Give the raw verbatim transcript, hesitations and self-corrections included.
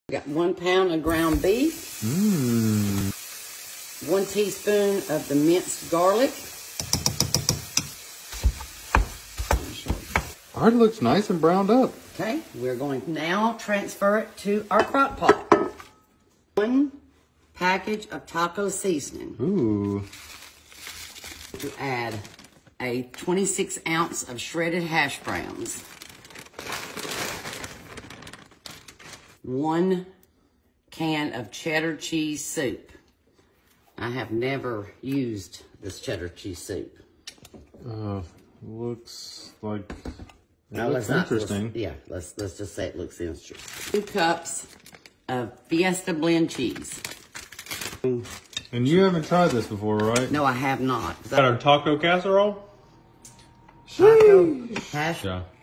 We got one pound of ground beef. Mmm. One teaspoon of the minced garlic. Ours looks nice and browned up. Okay, we're going to now transfer it to our crock pot. One package of taco seasoning. Ooh. To add a twenty-six ounce of shredded hash browns. One can of cheddar cheese soup. I have never used this cheddar cheese soup. Uh, looks like it No, looks let's interesting. Not, let's, yeah, let's let's just say it looks interesting. Two cups of Fiesta blend cheese. And you haven't tried this before, right? No, I have not. Got our taco casserole. Taco hash. Yeah.